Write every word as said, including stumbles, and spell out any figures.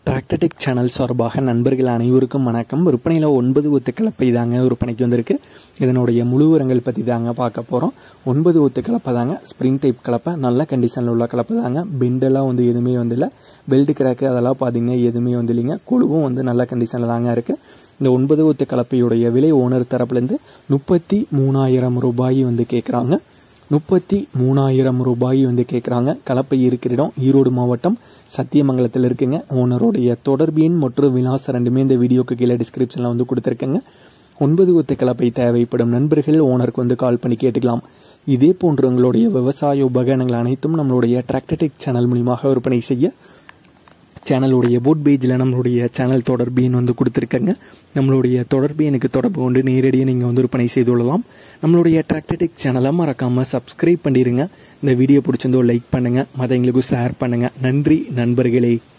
Tractor Tech channel சார்பாக நண்பர்கள் அனைவருக்கும் வணக்கம். விற்பனையில் ஒன்பது ஒத்து கலப்பை தாங்க விற்பனைக்கு வந்திருக்கு. இதனுடைய முழு விவரங்கள் பற்றி தாங்க பார்க்க போகிறோம். ஒன்பது ஒத்து கலப்பை தாங்க, ஸ்ப்ரிங் டைப் கலப்பை, நல்ல கண்டிஷனில் உள்ள கலப்பை தாங்க. பெண்டெல்லாம் வந்து எதுவுமே வந்து இல்லை, பெல்ட் கிராக்கு அதெல்லாம் பார்த்தீங்கன்னா எதுவுமே வந்து இல்லைங்க. குழுவும் வந்து நல்ல கண்டிஷனில் தாங்க இருக்குது. இந்த ஒன்பது ஒத்து கலப்பையுடைய விலை ஓனர் தரப்புலேருந்து முப்பத்தி மூணாயிரம் ரூபாய் வந்து கேட்குறாங்க. முப்பத்தி மூணாயிரம் ரூபாய் வந்து கேட்குறாங்க. கலப்பை இருக்கிற இடம் ஈரோடு மாவட்டம் சத்தியமங்கலத்தில் இருக்குங்க. ஓனருடைய தொடர்பு எண் மற்றும் விலாசம் ரெண்டுமே இந்த வீடியோக்கு கீழே டிஸ்கிரிப்ஷனில் வந்து கொடுத்துருக்கேங்க. ஒன்பது ஒத்து கலப்பை தேவைப்படும் நண்பர்கள் ஓனருக்கு வந்து கால் பண்ணி கேட்டுக்கலாம். இதே போன்று உங்களுடைய விவசாய உபகரணங்கள் அனைத்தும் நம்மளுடைய டிராக்டர்டெக் சேனல் மூலியமாக விற்பனை செய்ய சேனலுடைய போட் பேஜில் நம்மளுடைய சேனல் தொடர்பு எண் வந்து கொடுத்துருக்கேங்க. நம்மளுடைய தொடர்பு எனக்கு தொடர்பு கொண்டு நேரடியாக நீங்கள் வந்து விற்பனை செய்து கொள்ளலாம். நம்மளுடைய டிராக்டர்டெக் சேனலை மறக்காமல் சப்ஸ்கிரைப் பண்ணிடுங்க. இந்த வீடியோ பிடிச்சிருந்தோ லைக் பண்ணுங்கள், மற்றவங்களுக்கும் ஷேர் பண்ணுங்கள். நன்றி நண்பர்களே.